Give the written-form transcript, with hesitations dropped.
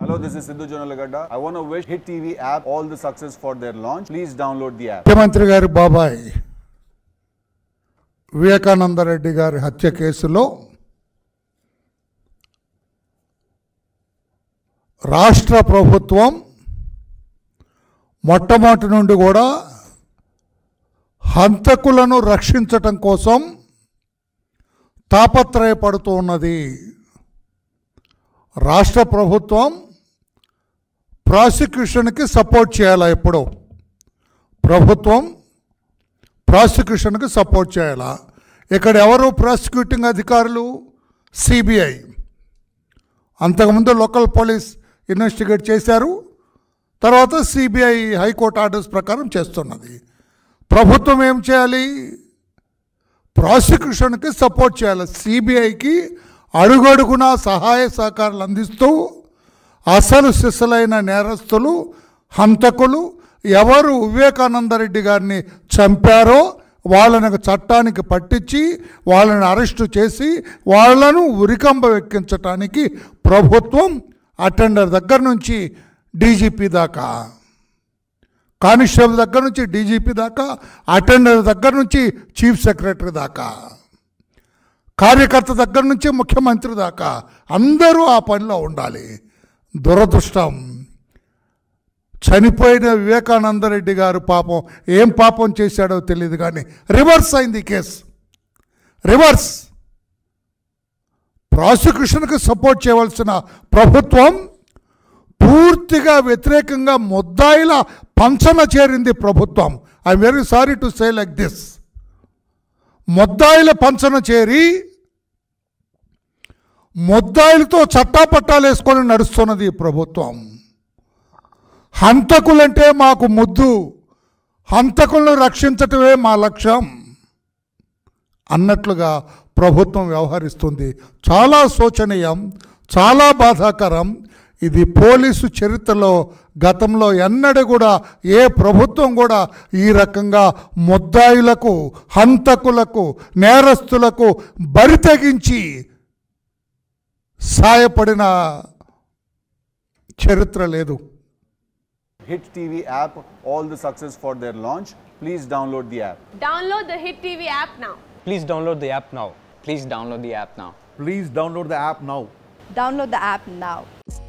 Hello, this is Sidhu Jonalagada. I want to wish Hit TV app all the success for their launch. Please download the app. ముఖ్యమంత్రి గారి బాబాయ్ వివేకానంద రెడ్డి గారి హత్య కేసులో రాష్ట్ర ప్రభుత్వం మొట్టమొదటి నుండి కూడా హంతకులను రక్షించటం కోసం తాపత్రయపడుతూ ఉన్నది. రాష్ట్ర ప్రభుత్వం ప్రాసిక్యూషన్కి సపోర్ట్ చేయాలా? ఎప్పుడు ప్రభుత్వం ప్రాసిక్యూషన్కి సపోర్ట్ చేయాలా? ఇక్కడ ఎవరు ప్రాసిక్యూటింగ్ అధికారులు? సిబిఐ. అంతకుముందు లోకల్ పోలీస్ ఇన్వెస్టిగేట్ చేశారు, తర్వాత సిబిఐ హైకోర్టు ఆర్డర్స్ ప్రకారం చేస్తున్నది. ప్రభుత్వం ఏం చేయాలి? ప్రాసిక్యూషన్కి సపోర్ట్ చేయాలి. సిబిఐకి అడుగడుగునా సహాయ సహకారాలు అందిస్తూ అసలు సిసలైన నేరస్తులు, హంతకులు ఎవరు వివేకానందరెడ్డి గారిని చంపారో వాళ్ళని చట్టానికి పట్టించి వాళ్ళని అరెస్టు చేసి వాళ్ళను ఉరికంబ ఎక్కించటానికి ప్రభుత్వం అటెండర్ దగ్గర నుంచి డీజీపీ దాకా, కానిస్టేబుల్ దగ్గర నుంచి డీజీపీ దాకా, అటెండర్ దగ్గర నుంచి చీఫ్ సెక్రటరీ దాకా, కార్యకర్త దగ్గర నుంచి ముఖ్యమంత్రి దాకా అందరూ ఆ పనిలో ఉండాలి. దురదృష్టం, చనిపోయిన వివేకానందరెడ్డి గారు పాపం ఏం పాపం చేశాడో తెలియదు, కానీ రివర్స్ అయింది కేసు. రివర్స్. ప్రాసిక్యూషన్కి సపోర్ట్ చేయవలసిన ప్రభుత్వం పూర్తిగా వ్యతిరేకంగా ముద్దాయిల పంచన చేరింది ప్రభుత్వం. I'm very sorry to say like this. ముద్దాయిల పంచన చేరి ముద్దాయిలతో చట్టాపట్టాలు వేసుకొని నడుస్తున్నది ప్రభుత్వం. హంతకులంటే మాకు ముద్దు, హంతకులను రక్షించటమే మా లక్ష్యం అన్నట్లుగా ప్రభుత్వం వ్యవహరిస్తుంది. చాలా శోచనీయం, చాలా బాధాకరం. ఇది పోలీసు చరిత్రలో గతంలో ఎన్నడూ కూడా ఏ ప్రభుత్వం కూడా ఈ రకంగా ముద్దాయిలకు, హంతకులకు, నేరస్తులకు బరితెగించి సాయపడిన చరిత్ర లేదు. Hit TV app all the success for their launch. Please download the app. Download the Hit TV app now. Please download the app now. Please download the app now. Please download the app now. Download the app now.